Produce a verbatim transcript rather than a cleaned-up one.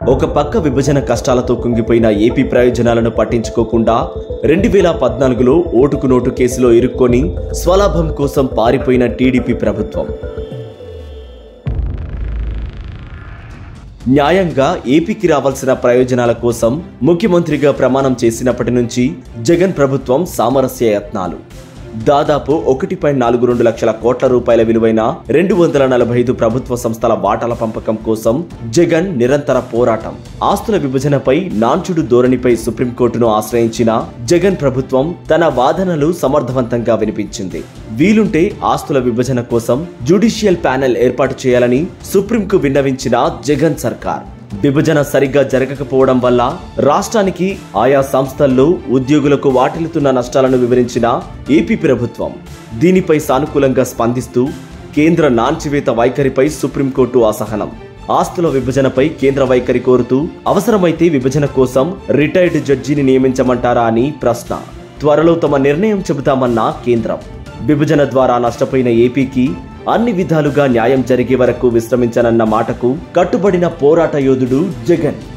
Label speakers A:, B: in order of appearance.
A: ఒక పక్క విభజన కష్టాలతో కుంగిపోయిన ఏపీ ప్రయోజనాలను పట్టించుకోకుండా రెండు వేల పద్నాలుగులో ఓటుకు నోటు కేసులో ఇరుక్కొని స్వలాభం కోసం పారిపోయిన టీడీపీ ప్రభుత్వం న్యాయంగా ఏపీకి రావాల్సిన ప్రయోజనాల కోసం ముఖ్యమంత్రిగా ప్రమాణం చేసినప్పటి నుంచి జగన్ ప్రభుత్వం సామరస్య యత్నాలు దాదాపు ఒకటి పాయింట్ నాలుగు రెండు లక్షల కోట్ల రూపాయల విలువైన రెండు వందల నలభై ఐదు ప్రభుత్వ సంస్థల వాటాల పంపకం కోసం జగన్ నిరంతర పోరాటం ఆస్తుల విభజనపై నాన్చుడు ధోరణిపై సుప్రీంకోర్టును ఆశ్రయించిన జగన్ ప్రభుత్వం తన వాదనలు సమర్థవంతంగా వినిపించింది. వీలుంటే ఆస్తుల విభజన కోసం జ్యుడిషియల్ ప్యానెల్ ఏర్పాటు చేయాలని సుప్రీంకు విన్నవించిన జగన్ సర్కార్ విభజన సరిగ్గా జరగకపోవడం వల్ల రాష్ట్రానికి ఆయా సంస్థల్లో ఉద్యోగులకు వాటిల్లుతున్న నష్టాలను వివరించిన ఏపీ ప్రభుత్వం దీనిపై సానుకూలంగా స్పందిస్తూ కేంద్ర నాన్చివేత వైఖరిపై సుప్రీంకోర్టు అసహనం ఆస్తుల విభజనపై కేంద్ర వైఖరి కోరుతూ అవసరమైతే విభజన కోసం రిటైర్డ్ జడ్జిని నియమించమంటారా అని ప్రశ్న త్వరలో తమ నిర్ణయం చెబుతామన్న కేంద్రం విభజన ద్వారా నష్టపోయిన ఏపీకి అన్ని విధాలుగా న్యాయం జరిగే వరకు విశ్రమించనన్న మాటకు కట్టుబడిన పోరాట యోధుడు జగన్.